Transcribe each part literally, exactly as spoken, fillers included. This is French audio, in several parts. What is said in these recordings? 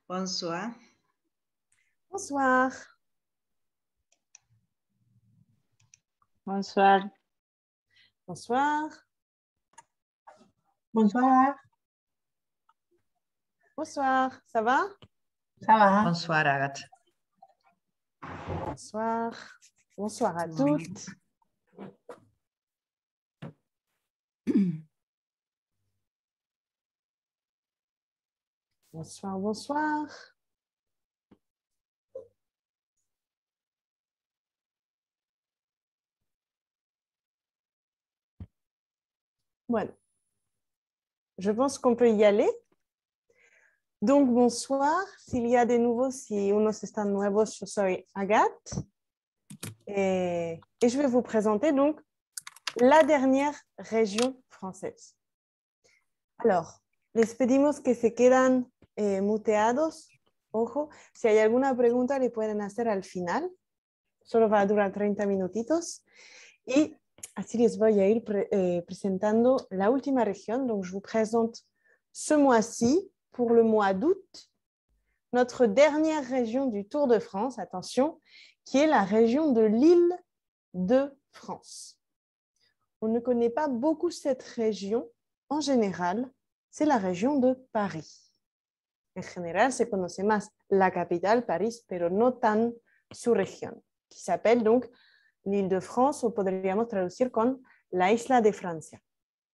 Bonsoir. Bonsoir. Bonsoir. Bonsoir. Bonsoir. Bonsoir. Ça va? Ça va? Bonsoir, Agathe. Bonsoir. Bonsoir à toutes. Bonsoir, bonsoir. Bueno, je pense qu'on peut y aller. Donc, bonsoir. S'il y a de nouveaux, si unos están nuevos, yo soy Agathe. Et, et je vais vous présenter donc la dernière région française. Alors, les pedimos que se quedan eh, muteados. Ojo, si hay alguna pregunta, le pueden hacer al final. Solo va a durar treinta minutitos. Y así les voy a ir pre eh, presentando la última région. Donc, je vous présente ce mois-ci, pour le mois d'août, notre dernière région du Tour de France, attention, qui est la région de l'Île de France. On ne connaît pas beaucoup cette région. En général, c'est la région de Paris. En général, se conoce más la capitale, Paris, pero no tan su región, qui s'appelle donc l'Île de France, o podríamos traducir con la Isla de Francia.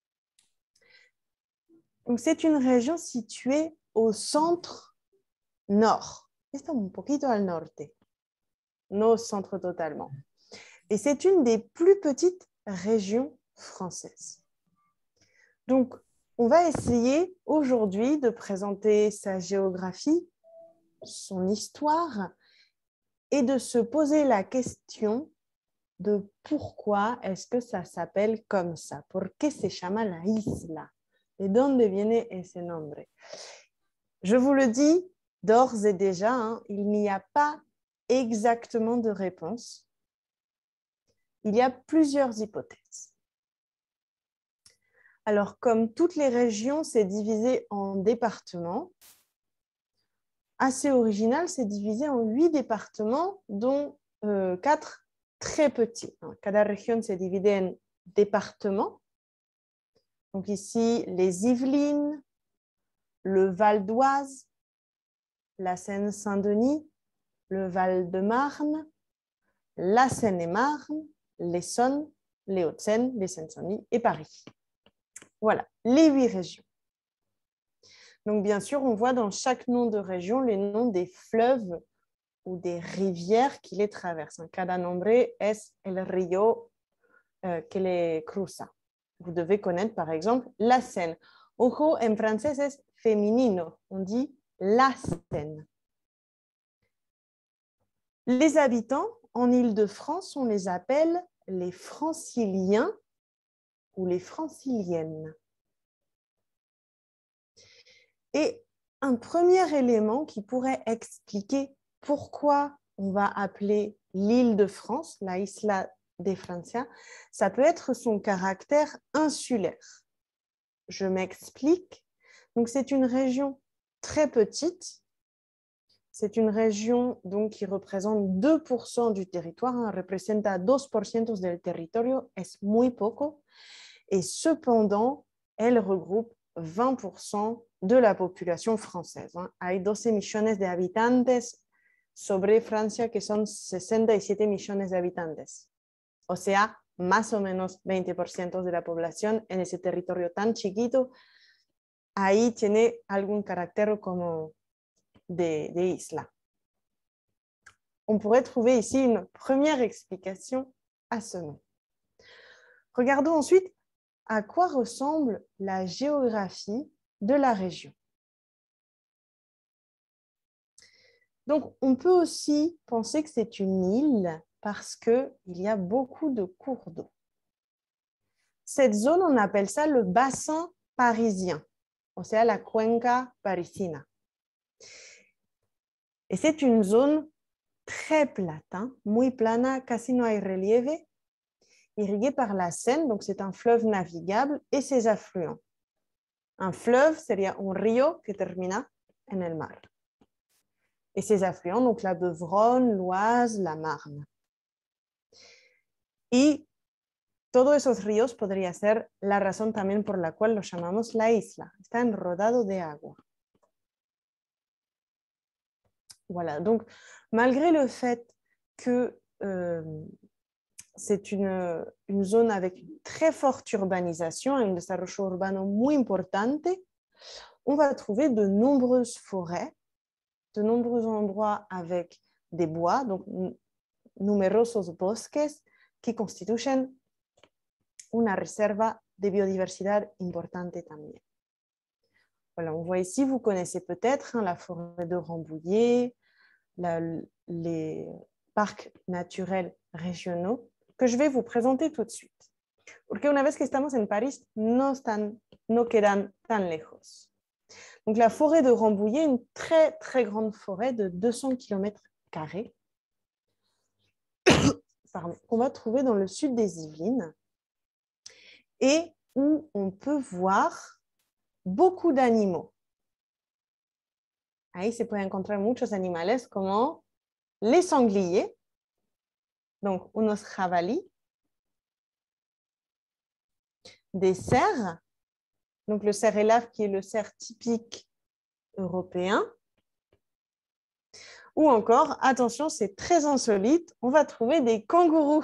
Donc, c'est une région située au centre-nord. Está un poquito al norte, no au centre totalement. Et c'est une des plus petites régions françaises. Donc, on va essayer aujourd'hui de présenter sa géographie, son histoire, et de se poser la question de pourquoi est-ce que ça s'appelle comme ça. ¿Por qué se llama la isla? ¿De dónde viene ese nombre? Je vous le dis d'ores et déjà, hein, il n'y a pas exactement de réponse. Il y a plusieurs hypothèses. Alors, comme toutes les régions, c'est divisé en départements. Assez original, c'est divisé en huit départements, dont euh, quatre très petits. Cada région s'est divisée en départements. Donc ici, les Yvelines, le Val d'Oise, la Seine-Saint-Denis, le Val-de-Marne, la Seine-et-Marne, l'Essonne, les Hauts-de-Seine, les Seine-Saint-Denis et Paris. Voilà, les huit régions. Donc, bien sûr, on voit dans chaque nom de région les noms des fleuves ou des rivières qui les traversent. Cada nombre es el río euh, que les cruza. Vous devez connaître, par exemple, la Seine. Ojo, en français, c'est féminino. On dit la Seine. Les habitants en Île-de-France, on les appelle les franciliens ou les franciliennes. Et un premier élément qui pourrait expliquer pourquoi on va appeler l'île de France, la Isla de Francia, ça peut être son caractère insulaire. Je m'explique. Donc, c'est une région très petite. C'est une région donc, qui représente deux pour cent du territoire. Hein, representa dos por ciento del territorio, es muy poco. Et cependant, elle regroupe vingt pour cent de la population française. Hein. Hay doce millones de habitantes sobre Francia, que son sesenta y siete millones de habitantes. O sea, más o menos veinte por ciento de la población en ese territorio tan chiquito. Ahí tiene algún carácter como de, de isla. On pourrait trouver ici une première explication à ce nom. Regardons ensuite à quoi ressemble la géographie de la région. Donc, on peut aussi penser que c'est une île parce qu'il y a beaucoup de cours d'eau. Cette zone, on appelle ça le bassin parisien, o sea, la cuenca parisina. Et c'est une zone très plate, hein, muy plana, casi no hay relieve, irriguée par la Seine, donc c'est un fleuve navigable, et ses affluents. Un fleuve sería un río que termina en el mar. et ses affluents, donc la Beuvronne, l'Oise, la Marne. Y todos esos ríos podría ser la razón también por la cual lo llamamos la isla. Está enrodado de agua. Voilà, donc malgré le fait que euh, c'est une, une zone avec une très forte urbanisation, un desarrollo urbano muy importante, on va trouver de nombreuses forêts, de nombreux endroits avec des bois, donc numerosos bosques qui constituyen una reserva de biodiversidad importante también. Voilà, on voit ici, vous connaissez peut-être hein, la forêt de Rambouillet, la, les parcs naturels régionaux que je vais vous présenter tout de suite. Porque una vez que estamos en París, no, están, no quedan tan lejos. Donc la forêt de Rambouillet, une très très grande forêt de deux cents kilomètres carrés qu'on va trouver dans le sud des Yvelines et où on peut voir beaucoup d'animaux. Ahí se pueden encontrar muchos animales como les sangliers, donc unos jabalíes, des cerfs, donc le cerf élave qui est le cerf typique européen, ou encore, attention, c'est très insolite, on va trouver des kangourous.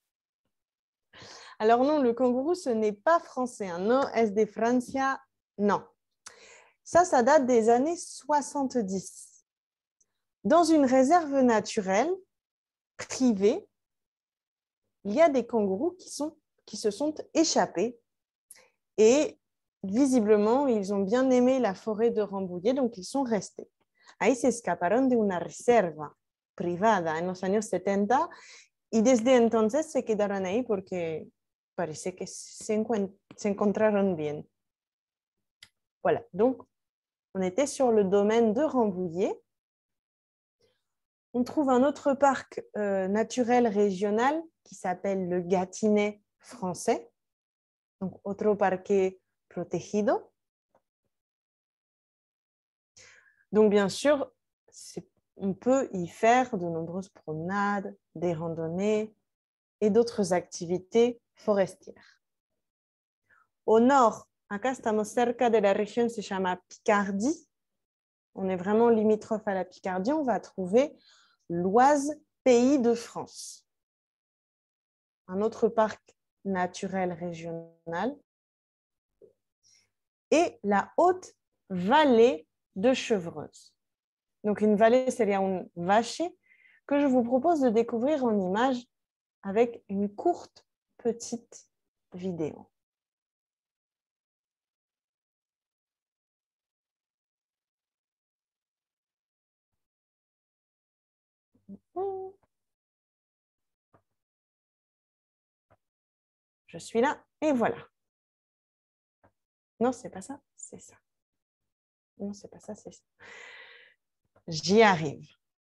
Alors non, le kangourou, ce n'est pas français, hein. No es de Francia, non. Ça, ça date des années soixante-dix. Dans une réserve naturelle privée, il y a des kangourous qui, sont, qui se sont échappés et visiblement, ils ont bien aimé la forêt de Rambouillet, donc ils sont restés. Ahí se escaparon de una reserva privada en los años setenta y desde entonces se quedaron ahí porque parece que se, encuent- se encontraron bien. Voilà, donc on était sur le domaine de Rambouillet. On trouve un autre parc euh, naturel régional qui s'appelle le Gâtinais français, donc otro parque protegido. Donc bien sûr, on peut y faire de nombreuses promenades, des randonnées et d'autres activités forestières. Au nord, acá estamos cerca de la région, se llama Picardie. On est vraiment limitrophe à la Picardie. On va trouver l'Oise, pays de France. Un autre parc naturel régional. Et la haute vallée de Chevreuse. Donc une vallée, c'est un valle que je vous propose de découvrir en images avec une courte petite vidéo. Je suis là et voilà. Non, c'est pas ça, c'est ça. Non, c'est pas ça, c'est ça. J'y arrive.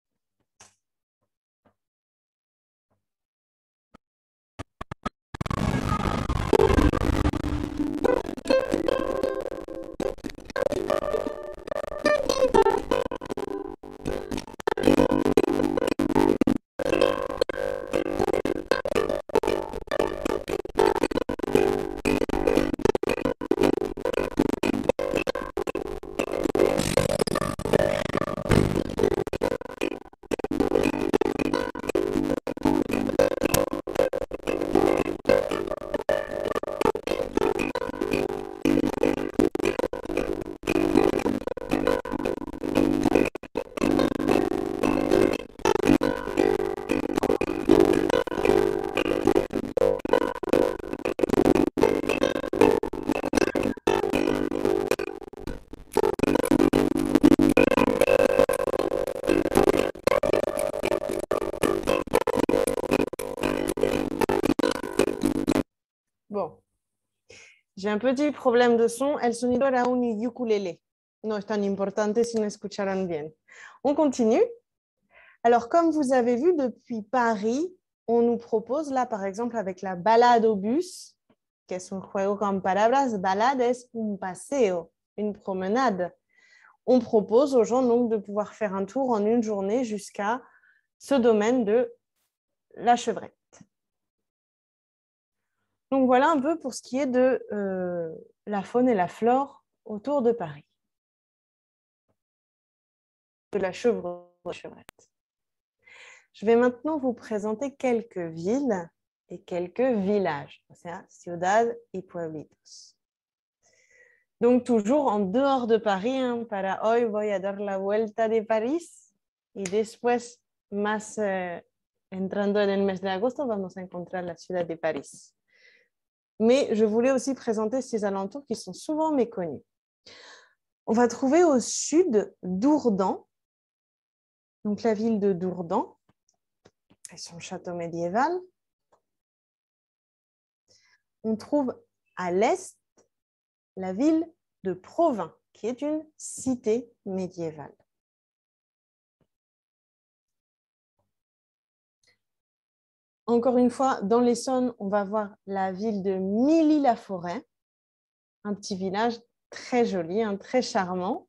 Bon, j'ai un petit problème de son. El sonido era un ukulele. No es tan importante si no escucharon bien. On continue. Alors, comme vous avez vu depuis Paris, on nous propose là, par exemple, avec la balade au bus, que es un juego con palabras, balade es un paseo, une promenade. on propose aux gens donc de pouvoir faire un tour en une journée jusqu'à ce domaine de la Chevrette. Donc voilà un peu pour ce qui est de euh, la faune et la flore autour de Paris, de la Chevrette. Je vais maintenant vous présenter quelques villes et quelques villages, o sea, ciudad y pueblitos. Donc toujours en dehors de Paris, hein, para hoy voy a dar la vuelta de París y después, más eh, entrando en el mes de agosto, vamos a encontrar la ciudad de París. Mais je voulais aussi présenter ces alentours qui sont souvent méconnus. On va trouver au sud Dourdan, donc la ville de Dourdan et son château médiéval. On trouve à l'est la ville de Provins, qui est une cité médiévale. Encore une fois, dans l'Essonne, on va voir la ville de Milly-la-Forêt, un petit village très joli, hein, très charmant.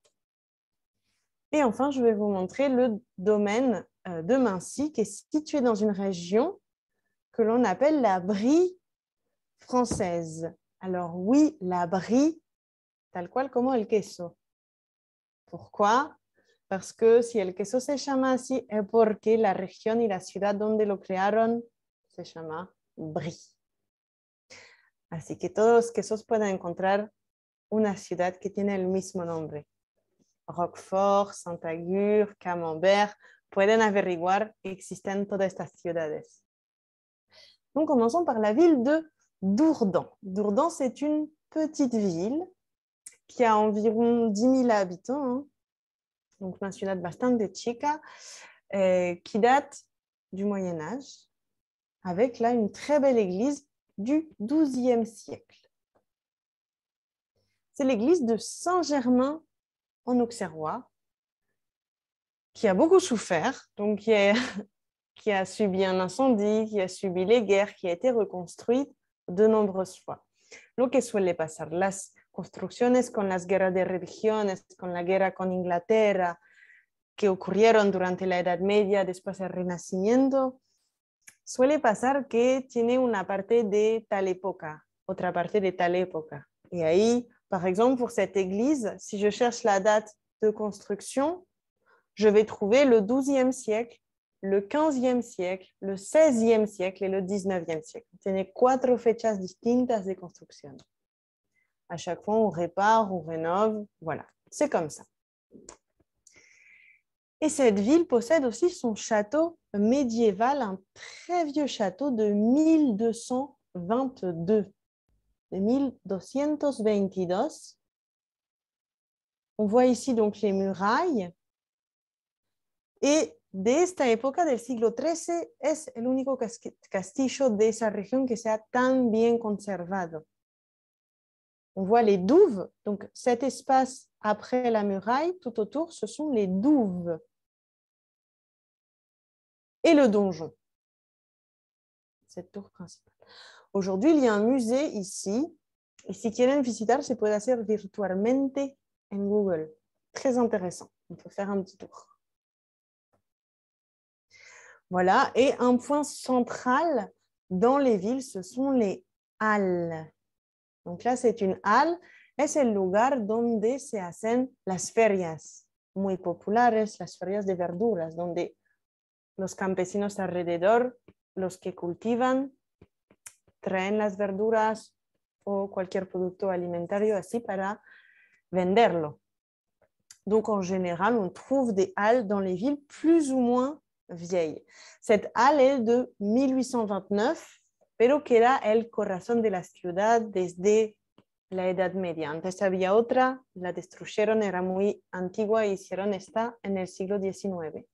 Et enfin, je vais vous montrer le domaine de Mincy, qui est situé dans une région que l'on appelle la Brie française. Alors oui, la Brie, tal cual como el queso. Pourquoi? Parce que si el queso se llama así es porque la región y la ciudad donde lo crearon se llama Brie. Así que todos los quesos pueden encontrar una ciudad que tiene el mismo nombre. Roquefort, Saint-Agur, Camembert, pueden averiguar que existen todas estas ciudades. Donc commençons par la ville de Dourdan. Dourdan, c'est une petite ville qui a environ dix mille habitants, hein. Donc una ciudad bastante chica, eh, qui date du Moyen-Âge, avec là une très belle église du douzième siècle. C'est l'église de Saint-Germain en Auxerrois, qui a beaucoup souffert, donc qui, est, qui a subi un incendie, qui a subi les guerres, qui a été reconstruite de nombreuses fois. Lo que suele pasar, las construcciones con las guerras de religiones, con la guerra con Inglaterra, que ocurrieron durante la Edad Media, después del Renacimiento, suele pasar que tiene una parte de tal época, otra parte de tal época. Et ahí, par exemple, pour cette église, si je cherche la date de construction, je vais trouver le douzième siècle, le quinzième siècle, le seizième siècle et le dix-neuvième siècle. Tiene cuatro fechas distintas de construction. À chaque fois, on répare, on rénove, voilà, c'est comme ça. Et cette ville possède aussi son château médiéval, un très vieux château de mille deux cent vingt-deux. De mille doscientos veintidós. On voit ici donc les murailles. Et de esta época del siglo trece es el único castillo de esa región que sea tan bien conservado. On voit les douves, donc cet espace après la muraille, tout autour, ce sont les douves. Et le donjon, cette tour principale. Aujourd'hui, il y a un musée ici, et si quieren visitar, se puede hacer virtualmente en Google. Très intéressant, on peut faire un petit tour. Voilà, et un point central dans les villes, ce sont les halles. Donc là, c'est une halle, es el lugar donde se hacen las ferias muy populares, las ferias de verduras, donde los campesinos alrededor, los que cultivan, traen las verduras o cualquier producto alimentario así para venderlo. Donc en général, on trouve des halles dans les villes plus ou moins vieilles. Cette halle est de mille huit cent vingt-neuf, pero que era el corazón de la ciudad desde la Edad Media. Antes había otra, la destruyeron, era muy antigua y hicieron esta en el siglo diecinueve.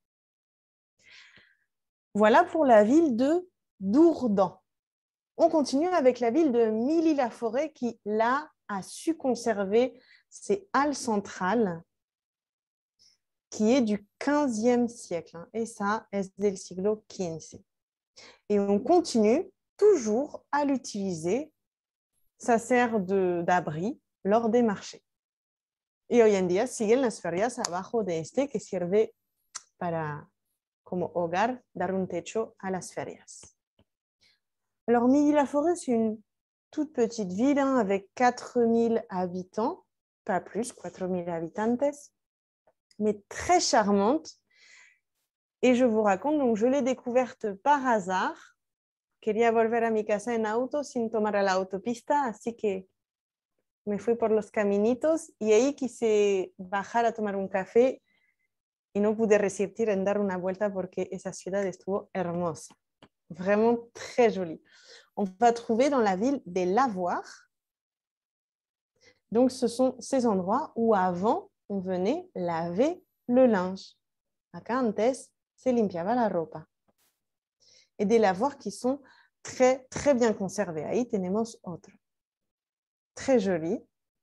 Voilà pour la ville de Dourdan. On continue avec la ville de Milly-la-Forêt qui, là, a su conserver ses halles centrales qui est du quinzième siècle. Hein, et ça, es del siglo quince. Et on continue toujours à l'utiliser. Ça sert d'abri lors des marchés. Y hoy en día siguen las ferias abajo de este que sirve para, como hogar, dar un techo à las ferias. Alors, Milly-la-Forêt, c'est une toute petite ville hein, avec quatre mille habitants, pas plus, quatre mille habitantes, mais très charmante. Et je vous raconte, donc je l'ai découverte par hasard. Quería volver a mi casa en auto sin tomar la autopista, así que me fui por los caminitos y ahí quise bajar a tomar un café y no pude resistir en dar una vuelta porque esa ciudad estuvo hermosa. Vraiment très jolie. On va trouver dans la ville des lavoirs. Donc, ce sont ces endroits où avant, on venait laver le linge. Acá antes se limpiaba la ropa. Et des lavoirs qui sont très, très bien conservés. Ahí tenemos otro. Très joli.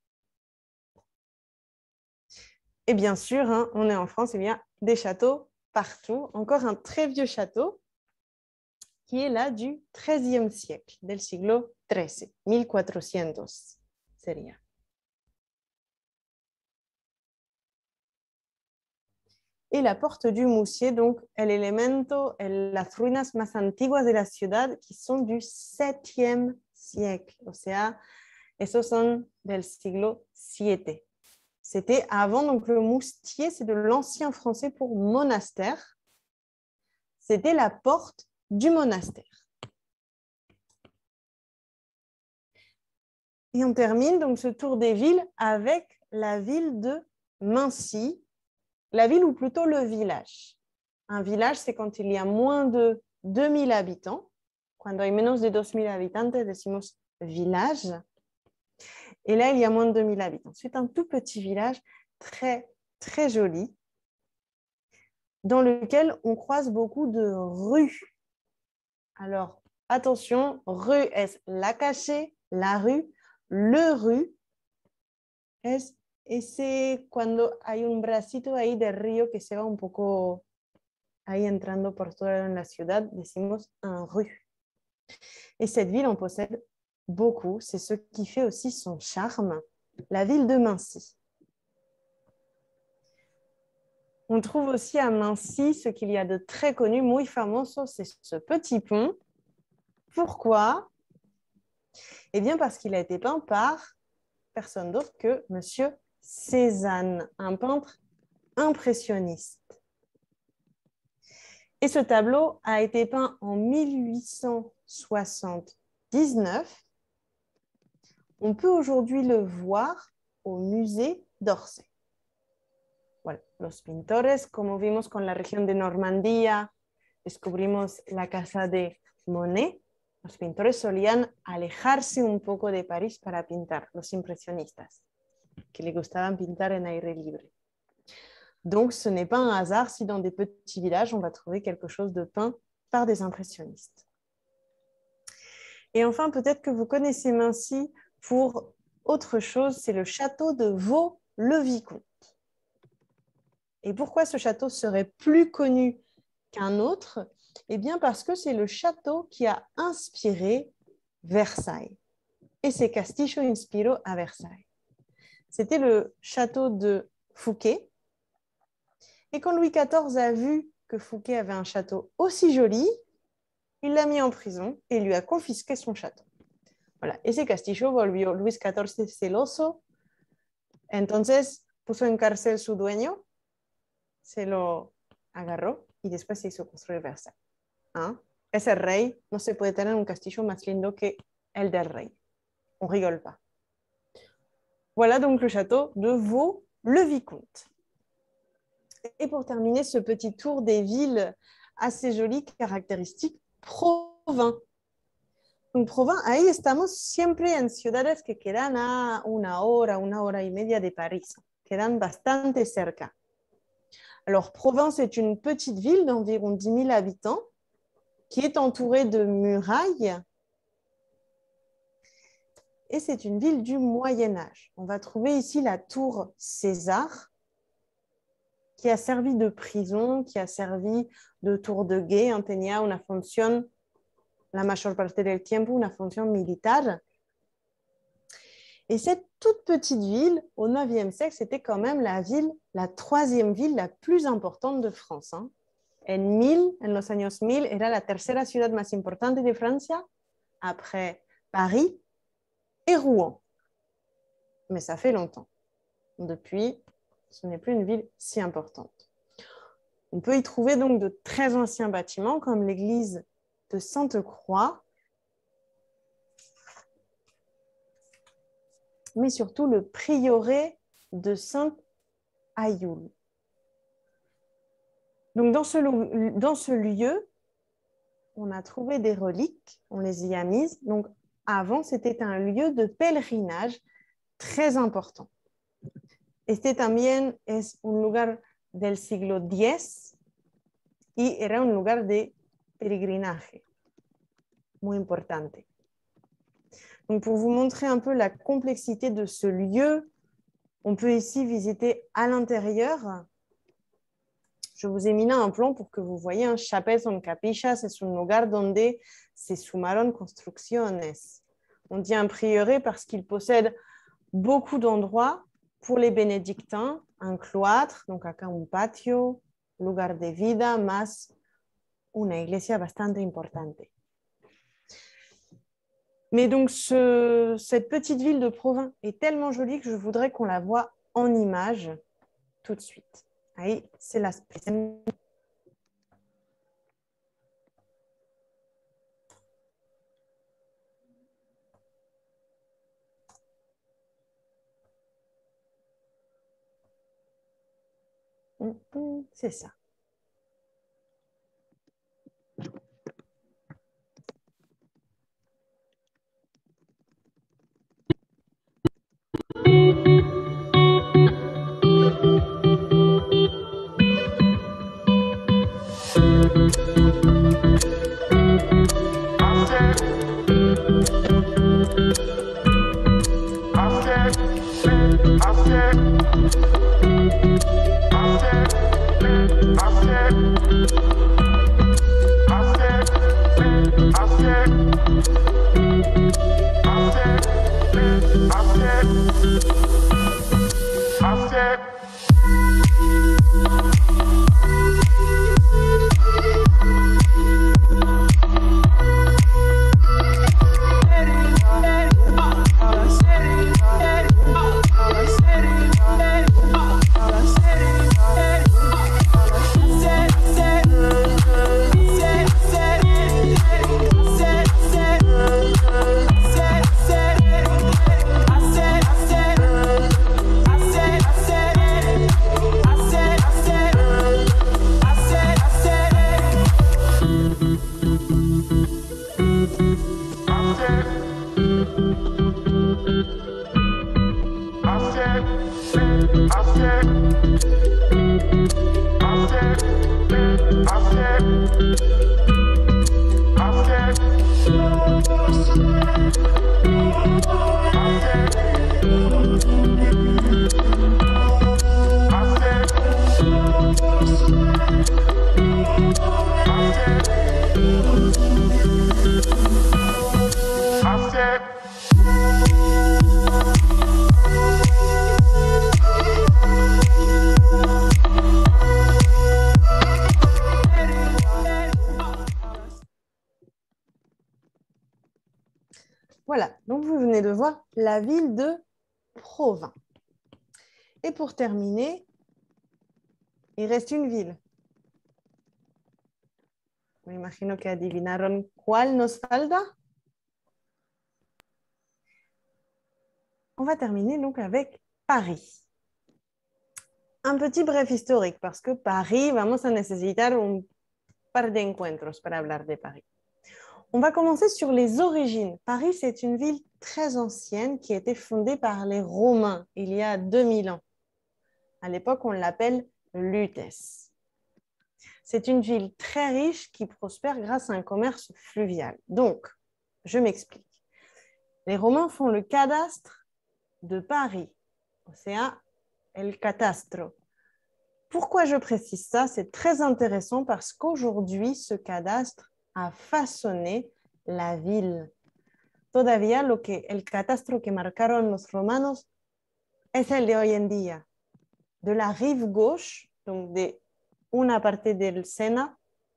Et bien sûr, hein, on est en France, il y a des châteaux partout. Encore un très vieux château qui est là du treizième siècle, del siglo trece, mil cuatrocientos sería. Et la porte du Moussier, donc el elemento, el, las ruinas más antiguas de la ciudad qui sont du septième siècle, o sea, esos son del siglo siete. C'était avant, donc le moustier, c'est de l'ancien français pour monastère. C'était la porte du monastère. Et on termine donc ce tour des villes avec la ville de Mansi, la ville ou plutôt le village. Un village, c'est quand il y a moins de deux mille habitants. Cuando hay menos de dos mil habitantes, decimos village. Et là, il y a moins de deux mille habitants. C'est un tout petit village très, très joli, dans lequel on croise beaucoup de rues. Alors, attention, rue es la calle, la rue, le rue es ese cuando hay un bracito ahí de río que se va un poco ahí entrando por toda la ciudad, decimos un rue. Et cette ville en possède beaucoup, c'est ce qui fait aussi son charme, la ville de Mansi. On trouve aussi à Mansi ce qu'il y a de très connu, muy famoso, c'est ce petit pont. Pourquoi? Eh bien parce qu'il a été peint par personne d'autre que Monsieur Cézanne, un peintre impressionniste. Et ce tableau a été peint en mille huit cent soixante-dix-neuf. On peut aujourd'hui le voir au musée d'Orsay. Bueno, los pintores, como vimos con la región de Normandía, descubrimos la casa de Monet. Los pintores solían alejarse un poco de París para pintar, los impresionistas, que les gustaban pintar en aire libre. Donc, ce n'est pas un hasard si dans des petits villages, on va trouver quelque chose de peint par des impressionnistes. Et enfin, peut-être que vous connaissez Mansi pour autre chose, c'est le château de Vaux-le-Vicomte. Et pourquoi ce château serait plus connu qu'un autre? Eh bien, parce que c'est le château qui a inspiré Versailles. Et c'est Castillo inspiró à Versailles. C'était le château de Fouquet. Et quand Louis quatorze a vu que Fouquet avait un château aussi joli, il l'a mis en prison et lui a confisqué son château. Voilà. Ese castillo volvió Luis catorce celoso. Entonces puso en cárcel su dueño, se lo agarró y después se hizo construir Versailles. ¿Ah? Ese rey no se puede tener un castillo más lindo que el del rey. On rigole pas. Voilà donc le château de Vaux-le-Vicomte. Et pour terminer ce petit tour des villes assez jolies, caractéristiques, Provins. En Provins, ahí estamos siempre en ciudades que quedan a una hora, una hora y media de París. Quedan bastante cerca. Alors, Provins est une petite ville d'environ dix mille habitants qui est entourée de murailles. Et c'est une ville du Moyen-Âge. On va trouver ici la tour César, qui a servi de prison, qui a servi de tour de guet. Tenía una función, la mayor parte del tiempo, una función militar. Et cette toute petite ville, au neuvième siècle, c'était quand même la ville, la troisième ville la plus importante de France. Hein. En, mil, en los años mil, era la tercera ciudad más importante de Francia, après Paris et Rouen. Mais ça fait longtemps. Depuis, ce n'est plus une ville si importante. On peut y trouver donc de très anciens bâtiments, comme l'église de Sainte-Croix, mais surtout le prieuré de Saint-Ayoul. Donc, dans ce, dans ce lieu, on a trouvé des reliques, on les y a mises. Donc, avant, c'était un lieu de pèlerinage très important. Este también es un lugar del siglo diez y era un lugar de peregrinaje muy importante. Donc, pour vous montrer un peu la complexité de ce lieu, on peut ici visiter à l'intérieur. Je vous ai mis là un plan pour que vous voyez un chapelle son capillas. Es un lugar donde se sumaron construcciones. On dit un prieuré parce qu'il possède beaucoup d'endroits pour les bénédictins, un cloître, donc acá un patio, lugar de vida, más una iglesia bastante importante. Mais donc, ce, cette petite ville de Provins est tellement jolie que je voudrais qu'on la voie en image tout de suite. Ahí se las presento. C'est ça. Voilà, donc vous venez de voir la ville de Provins. Et pour terminer, il reste une ville. Me imagino que adivinaron cuál nos falta. On va terminer donc avec Paris. Un petit bref historique, parce que Paris, vamos a necesitar un par de encuentros para hablar de Paris. On va commencer sur les origines. Paris, c'est une ville très ancienne qui a été fondée par les Romains il y a deux mille ans. À l'époque, on l'appelle Lutèce. C'est une ville très riche qui prospère grâce à un commerce fluvial. Donc, je m'explique. Les Romains font le cadastre de Paris, o sea, el catastro. Pourquoi je précise ça? C'est très intéressant parce qu'aujourd'hui, ce cadastre a façonné la ville. todavía lo que el catastro que marcaron los romanos es el de hoy en día. De la rive gauche, donc de una parte del Sena,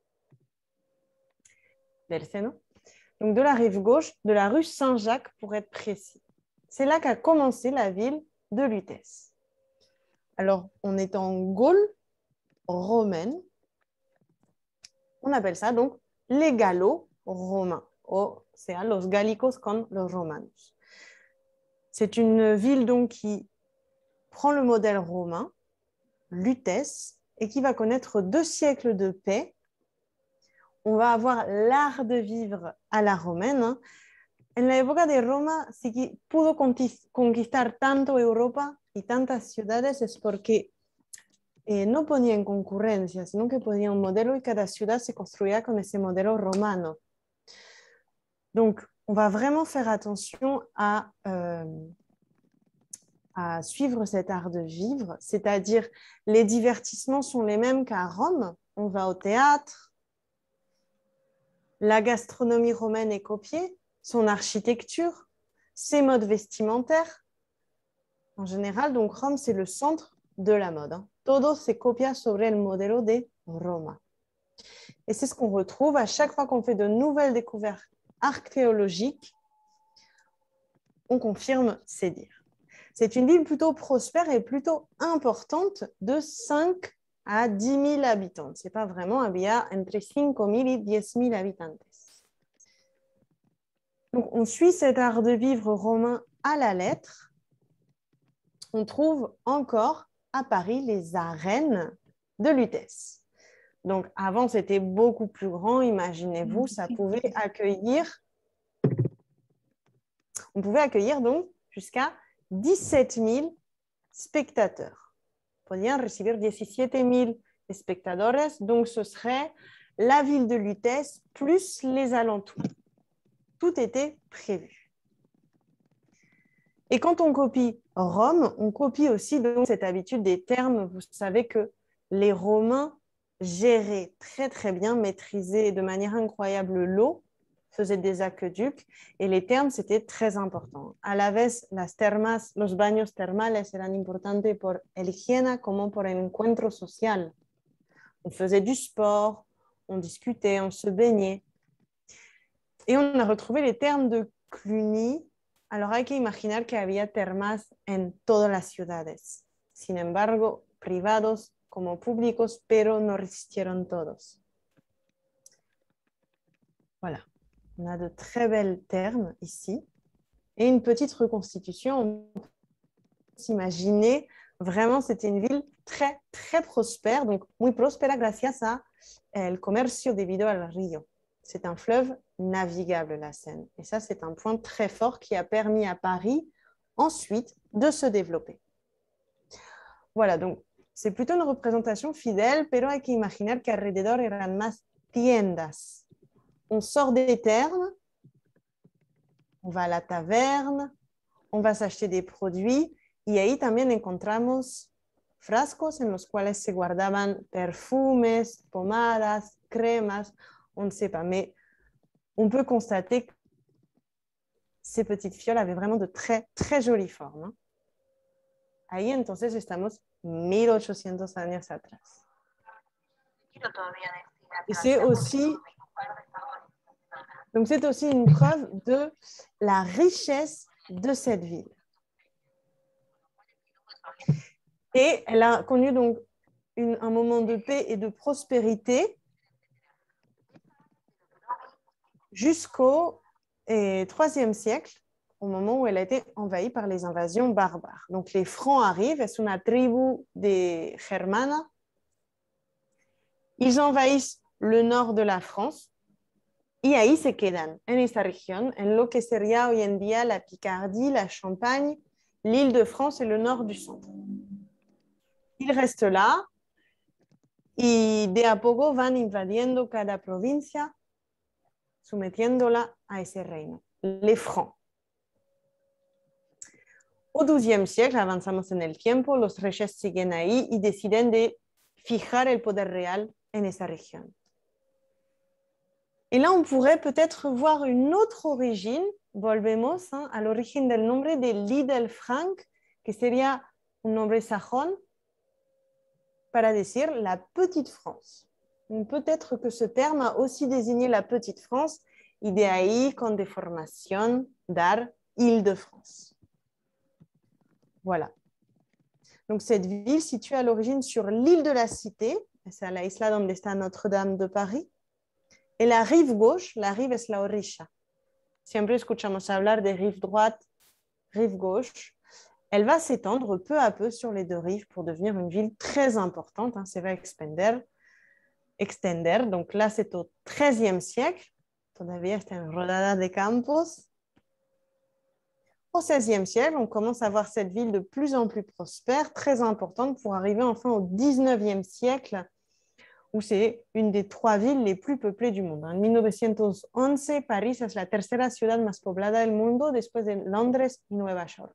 del Seno, donc de la rive gauche, de la rue Saint-Jacques pour être précis. C'est là qu'a commencé la ville de Lutèce. Alors, on est en Gaule romaine. On appelle ça donc les Gallo-Romains, o sea, los galicos con los romanos. C'est une ville donc qui prend le modèle romain, Lutèce, et qui va connaître deux siècles de paix. On va avoir l'art de vivre à la romaine. Hein. En la época de Roma, si pudo conquistar tanto Europa y tantas ciudades es porque eh, no ponía en concurrencia, sino que ponía un modelo y cada ciudad se construía con ese modelo romano. Donc, on va vraiment faire attention à, euh, à suivre cet art de vivre, c'est-à-dire les divertissements sont les mêmes qu'à Rome. On va au théâtre, la gastronomie romaine est copiée, son architecture, ses modes vestimentaires. En général, donc Rome, c'est le centre de la mode. Hein. Todo se copia sobre el modelo de Roma. Et c'est ce qu'on retrouve à chaque fois qu'on fait de nouvelles découvertes archéologiques, on confirme ces dires. C'est une ville plutôt prospère et plutôt importante de cinq à dix mille habitants. Ce n'est pas vraiment, había entre cinq mille et dix mille habitants. Donc, on suit cet art de vivre romain à la lettre. On trouve encore à Paris les arènes de Lutèce. Donc, avant, c'était beaucoup plus grand. Imaginez-vous, ça pouvait accueillir, on pouvait accueillir donc jusqu'à dix-sept mille spectateurs. Podían recibir diecisiete mille espectadores, donc ce serait la ville de Lutèce plus les alentours. Tout était prévu. Et quand on copie Rome, on copie aussi donc cette habitude des termes. Vous savez que les Romains géraient très très bien, maîtrisaient de manière incroyable l'eau, faisaient des aqueducs et les termes c'était très important. A la vez, las termas, los baños termales eran importantes por el higiene como por el encuentro social. On faisait du sport, on discutait, on se baignait. Et on a retrouvé les termes de Cluny. Alors hay que imaginar que había termas en todas las ciudades. Sin embargo, privados como públicos, pero no resistieron todos. Voilà. On a de très belles termes ici. Et une petite reconstitution. On peut s'imaginer, vraiment, c'était une ville très, très prospère. Donc, muy próspera gracias a el comercio debido al río. C'est un fleuve navigable, la Seine. Et ça, c'est un point très fort qui a permis à Paris, ensuite, de se développer. Voilà, donc, c'est plutôt une représentation fidèle, pero hay que imaginar que alrededor eran más tiendas. On sort des termes, on va à la taverne, on va s'acheter des produits, y ahí también encontramos frascos en los cuales se guardaban perfumes, pomadas, cremas, on ne sait pas, mais on peut constater que ces petites fioles avaient vraiment de très, très jolies formes. Hein. Ahí entonces estamos mil ochocientos años atrás. Et c'est aussi, donc c'est aussi une preuve de la richesse de cette ville. Et elle a connu donc une, un moment de paix et de prospérité jusqu'au troisième siècle, au moment où elle a été envahie par les invasions barbares. Donc les Francs arrivent, es una tribu de germana. Ils envahissent le nord de la France y ahí se quedan, en esta región, en lo que sería hoy en día la Picardie, la Champagne, l'île de France et le nord du centre. Ils restent là y de a poco van invadiendo cada provincia, sometiéndola a ese reino, les Francs. Au douzième siècle, avanzamos en el tiempo, los reyes siguen ahí y deciden de fijar el poder real en esa región. Et là, on pourrait peut-être voir une autre origine. Volvemos hein, a l'origen del nombre de Lidl-Frank, que sería un nombre sajón para decir la petite France. Peut-être que ce terme a aussi désigné la petite France, y de ahí con deformación dar Île-de-France. Voilà. Donc, cette ville située à l'origine sur l'île de la Cité, c'est à la isla donde está Notre-Dame de Paris, et la rive gauche, la rive es la orilla. Siempre escuchamos hablar de rive droite, rive gauche. Elle va s'étendre peu à peu sur les deux rives pour devenir une ville très importante. Hein, se va extender, extender. Donc là, c'est au treizième siècle. Todavía está en Rodada de Campos. Au seizième siècle, on commence à voir cette ville de plus en plus prospère, très importante, pour arriver enfin au dix-neuvième siècle, où c'est une des trois villes les plus peuplées du monde. En mille neuf cent onze, París es la tercera ciudad más poblada del mundo, después de Londres y Nueva York.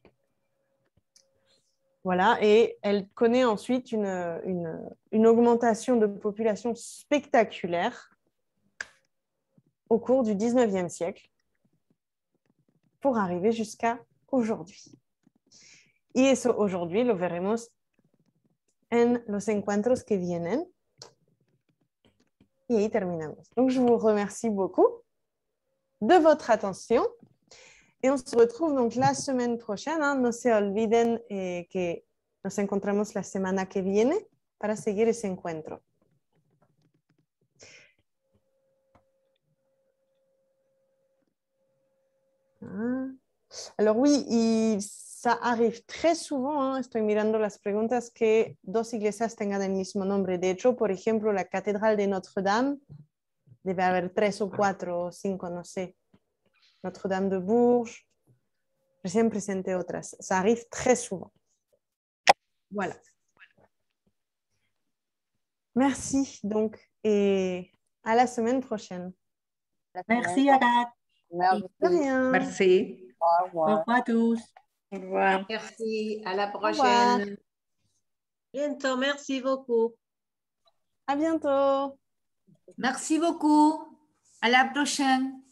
Voilà, et elle connaît ensuite une, une, une augmentation de population spectaculaire au cours du dix-neuvième siècle, pour arriver jusqu'à aujourd'hui. Y eso aujourd'hui lo veremos en los encuentros que vienen. Y ahí terminamos. Donc, je vous remercie beaucoup de votre attention. Et on se retrouve donc la semaine prochaine. Hein. No se olviden eh, que nos encontramos la semana que viene para seguir ese encuentro. Ah. Alors oui, y ça arrive très souvent, hein, estoy mirando las preguntas, que dos iglesias tengan el mismo nombre. De hecho, por ejemplo, la Catedral de Notre-Dame, debe haber tres o cuatro o cinco, no sé. Notre-Dame de Bourges, recién presenté otras. Ça arrive très souvent. Voilà. Merci donc et à la semaine prochaine. Merci Agathe. De rien. Merci. Au revoir. Au revoir à tous. Au revoir. Merci, à la Au prochaine. revoir. Bientôt, merci beaucoup. À bientôt. Merci beaucoup. À la prochaine.